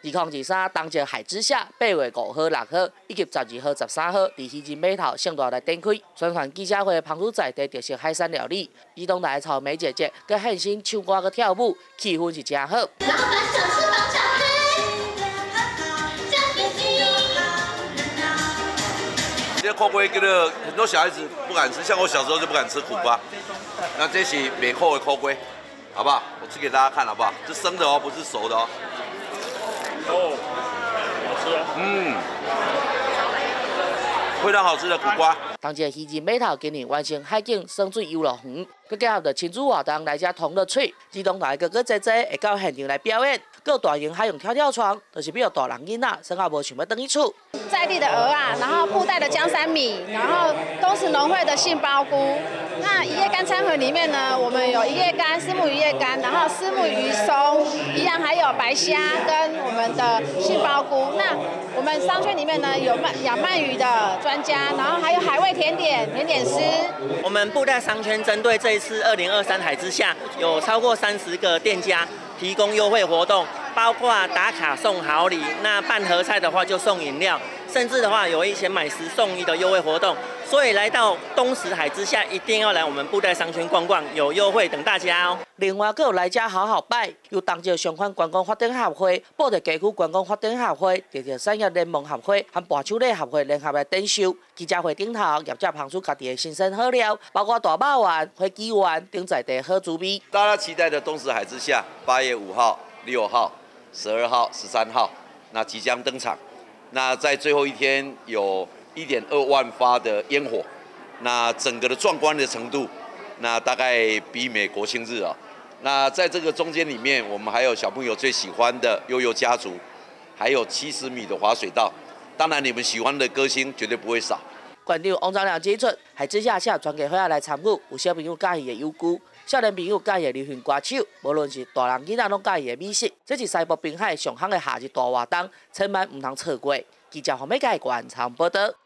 2023当节海之下8月5号、6号以及12号、13号，伫渔人码头盛大来展开宣传记者会，旁主在地特色海产料理，移动来草莓姐姐佮现身唱歌佮跳舞，气氛是真好。老板想吃房小黑， 这个苦瓜叫做很多小孩子不敢吃，像我小时候就不敢吃苦瓜。那这是美扣的苦瓜，好不好？我吃给大家看好不好？是生的哦，不是熟的哦。哦，好吃哦。非常好吃的苦瓜。 当节渔人码头今年完成海景生水游乐园，佮结合着亲子活动来遮同乐趣，儿童台哥哥姐姐会到现场来表演，佮大型海洋跳跳床，就是比较大人囡仔生活无想要回去厝。 在地的鹅啊，然后布袋的江山米，然后东石农会的杏鲍菇。那一夜干餐盒里面呢，我们有一夜干、虱目鱼叶干，然后虱目鱼松，一样还有白虾跟我们的杏鲍菇。那我们商圈里面呢有养鳗鱼的专家，然后还有海味甜点师。 我们布袋商圈针对这一次2023海之下，有超过30个店家提供优惠活动，包括打卡送好礼，那办合菜的话就送饮料，甚至的话有一些买10送1的优惠活动。所以来到东石海之下，一定要来我们布袋商圈逛逛，有优惠等大家哦。 另外，还有来遮好好摆，由当届相关观光发展协会、布袋街区观光发展协会、地铁产业联盟协会和拔手礼协会联合来展售。记者会顶头，业者捧出家己的新鲜好料，包括大肉丸、火鸡丸等在地好滋味。 大家期待的东石海之下，8月5号、6号、12号、13号，那即将登场。那在最后一天有1.2万发的烟火，那整个的壮观的程度，那大概媲美国庆日啊。那在这个中间里面，我们还有小朋友最喜欢的悠悠家族，还有70米的滑水道。当然，你们喜欢的歌星绝对不会少。 馆长王章良指出，海之下请全家伙来参与，有小朋友喜欢的游具，少年朋友喜欢的流行歌手，无论是大人囡仔拢喜欢的美食，这是西部滨海上夯的夏日大活动，千万唔通错过。记者黄美佳观场报道。